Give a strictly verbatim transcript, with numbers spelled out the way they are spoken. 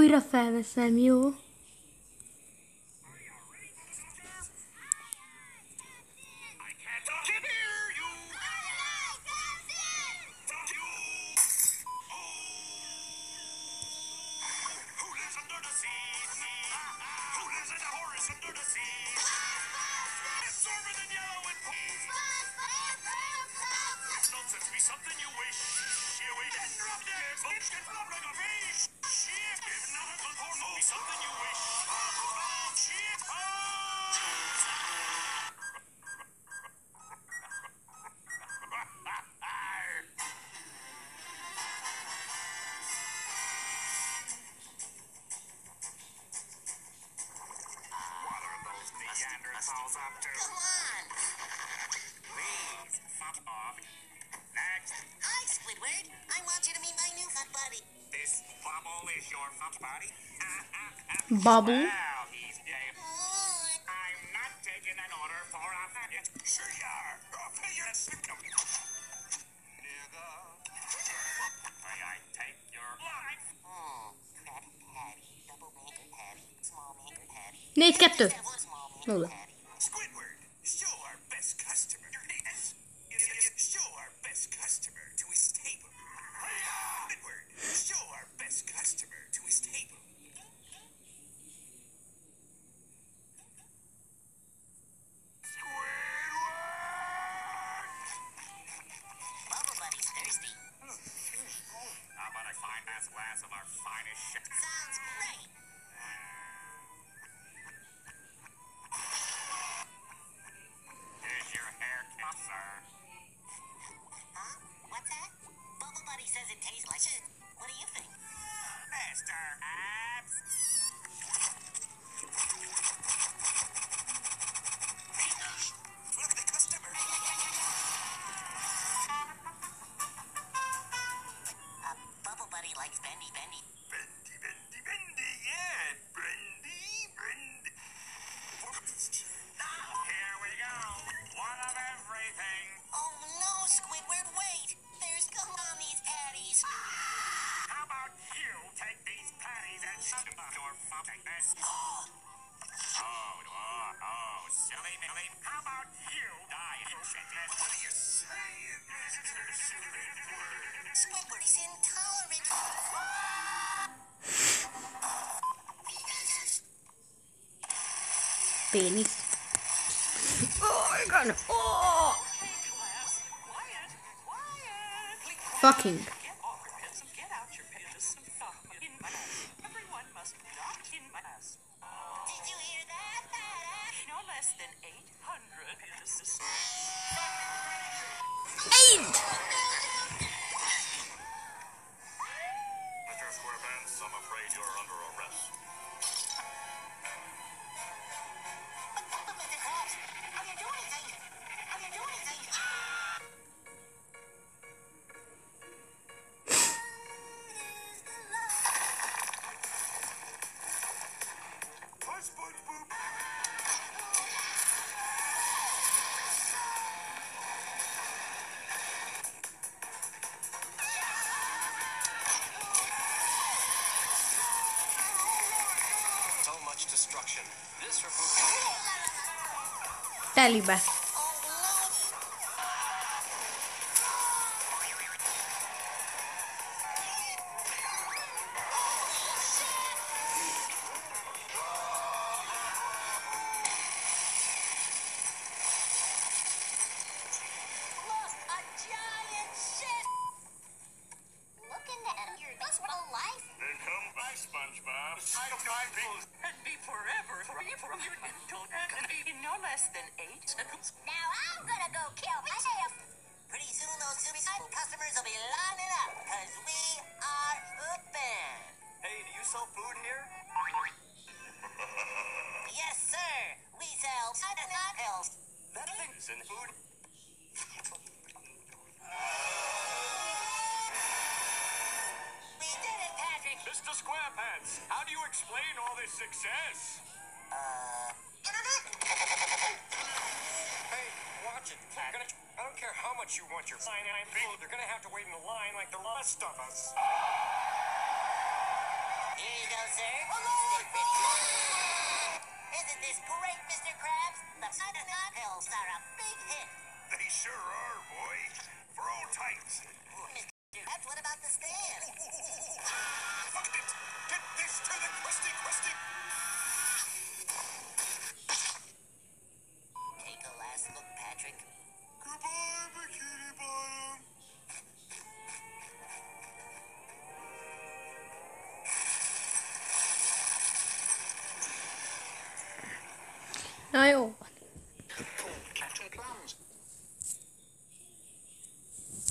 Újra felveszem, jó? Something you wish. You wish. Something you wish. What are those Neanderthals up to? Come on. Please, fuck off. Next. Hi, Squidward. I want you to meet my new fuck buddy. This bubble is your fuck buddy? Bubble? Well, he's gay. I'm not taking an order for a faggot. Sure you are. Pay your symptom. Nigga. May I take your life? Oh, Krabby Patty, double maker patty, small maker patty. Négy, kettő. Just have one small maker Nulla. patty. Squidward, show our best customer. Yes. Show our best customer to his table. Squidward, show our best customer to his table. Bubble Buddy's thirsty. How about I find that glass of our finest shit? Sounds great. Here's your haircut, sir. Huh? What's that? Bubble Buddy says it tastes like shit. What do you think? Mister Abs. Look at the customer. Uh, Bubble Buddy likes bendy bendy. Bendy, bendy, bendy, yeah. Bendy, bendy. Here we go. One of everything. Oh no, Squidward, wait! There's gum on these patties. How about you take these patties and shove them up your fucking ass? Oh, oh, oh, silly Billy. How about you die in shit? What are you saying? Squidward is intolerant. Pénisz. Oh, igen. Oh. Fucking. Get off your pants and get out your pants and fuck in my ass. Everyone must duck in my ass. Did you hear that? No less than eight hundred penises. Eight! Mister Squarepants, I'm afraid you're under arrest. But Mister Krabs, are you doing anything? Are you doing anything? Push, push, boop. So much destruction. This report. Telibe. Lost a giant shit! Looking at your best real life? Then come by, SpongeBob. I don't know, people. And be forever free from your mental agony in no less than eight seconds. Now I'm gonna go kill myself. Pretty soon those suicide customers will be lining up, cause we are open. Hey, do you sell food here? Yes, sir. We sell not pills. That thing is in food. We did it, Patrick. Mister Squarepants, how do you explain all this success? Uh, internet? Hey, watch it. They're gonna, I don't care how much you want your cyanide food. They're gonna have to wait in the line like the rest of us. Here you go, sir. Stay ready. Isn't this great, Mister Krabs? The Sudden Hills are a big hit. They sure are, boy. For old times. Mister Krabs, what about the stand? Fuck it! Get this to the Krusty Krusty! Take a last look, Patrick. Goodbye, Bikini Bottom. Niall.